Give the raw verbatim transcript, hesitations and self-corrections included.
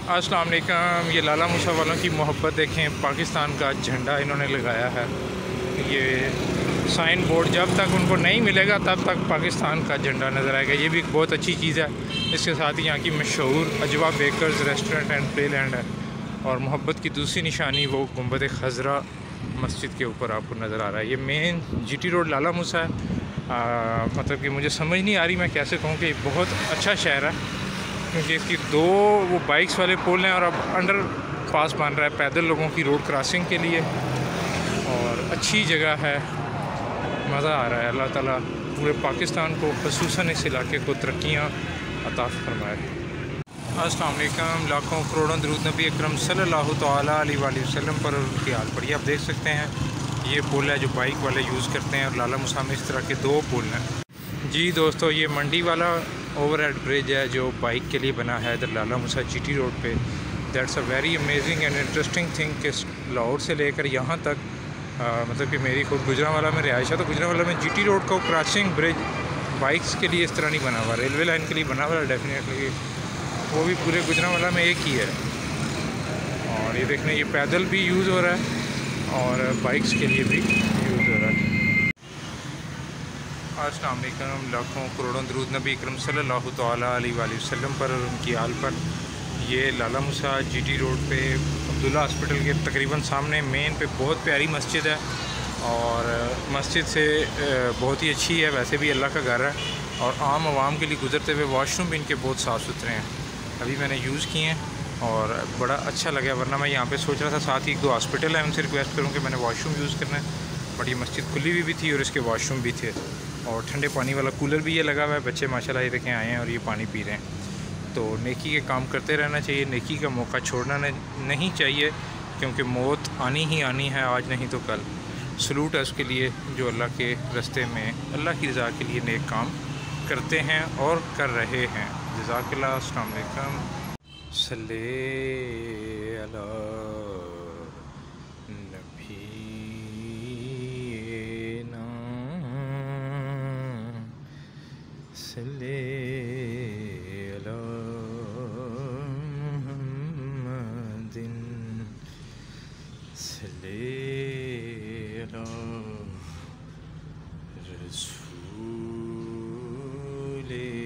अस्सलाम वालेकुम। ये लाला मूसा वालों की मोहब्बत देखें, पाकिस्तान का झंडा इन्होंने लगाया है। ये साइन बोर्ड जब तक उनको नहीं मिलेगा तब तक पाकिस्तान का झंडा नज़र आएगा। ये भी एक बहुत अच्छी चीज़ है। इसके साथ ही यहाँ की मशहूर Ajwa bakers restaurant and playland है। और मोहब्बत की दूसरी निशानी वो गुंबद खज़रा मस्जिद के ऊपर आपको नज़र आ रहा है। ये main GT road Lala Musa है। आ, मतलब कि मुझे समझ नहीं आ रही मैं कैसे कहूँ कि बहुत अच्छा शहर है, क्योंकि इसकी दो वो बाइक्स वाले पुल हैं और अब अंडर पास बन रहा है पैदल लोगों की रोड क्रॉसिंग के लिए। और अच्छी जगह है, मज़ा आ रहा है। अल्लाह ताला पूरे पाकिस्तान को, ख़ुसूसन इस इलाके को तरक्कियाँ अता फरमाए। अस्सलाम वालेकुम। लाखों करोड़ों दरूद नबी अकरम सल्लल्लाहु तआला अलैहि वसल्लम पर और उनकी हाल पर। आप देख सकते हैं ये पुल है जो बाइक वाले यूज़ करते हैं, और लाला मूसा में इस तरह के दो पुल हैं। जी दोस्तों, ये मंडी वाला ओवरहेड ब्रिज है जो बाइक के लिए बना है इधर लाला मूसा जीटी रोड पे। That's a very amazing and interesting thing कि लाहौर से लेकर यहाँ तक आ, मतलब कि मेरी खुद गुजरांवाला में रिहाइश है, तो गुजरांवाला में जीटी रोड का क्रॉसिंग ब्रिज बाइक्स के लिए इस तरह नहीं बना हुआ, रेलवे लाइन के लिए बना हुआ है डेफिनेटली। वो भी पूरे गुजरांवाला में एक ही है। और ये देखने, ये पैदल भी यूज़ हो रहा है और बाइक्स के लिए भी यूज़ हो रहा है। अस्सलाम वालेकुम। लाखों करोड़ों दरूद नबी अकरम सल्लल्लाहु तआला अलैहि वसल्लम पर और उनकी आल पर। ये लाला मूसा जीटी रोड पे अब्दुल्ला हॉस्पिटल के तकरीबन सामने मेन पे बहुत प्यारी मस्जिद है, और मस्जिद से बहुत ही अच्छी है। वैसे भी अल्लाह का घर है, और आम आवाम के लिए गुजरते हुए वॉशरूम भी इनके बहुत साफ़ सुथरे हैं। अभी मैंने यूज़ किए हैं और बड़ा अच्छा लगा, वरना मैं यहाँ पे सोच रहा था साथ ही एक दो हॉस्पिटल है, उनसे रिक्वेस्ट करूँ कि मैंने वॉशरूम यूज़ करना है। बट ये मस्जिद खुली हुई भी थी और इसके वॉशरूम भी थे, और ठंडे पानी वाला कूलर भी ये लगा हुआ है। बच्चे माशाल्लाह ये देखें आए हैं और ये पानी पी रहे हैं। तो नेकी के काम करते रहना चाहिए, नेकी का मौका छोड़ना नहीं चाहिए, क्योंकि मौत आनी ही आनी है, आज नहीं तो कल। सलूट है उसके लिए जो अल्लाह के रास्ते में अल्लाह की रज़ा के लिए नेक काम करते हैं और कर रहे हैं। जज़ाकल्लाह। अस्सलाम वालेकुम। सल्ले अला नबीना सल्ले अला मुहम्मदिन सल्ले अला रसूले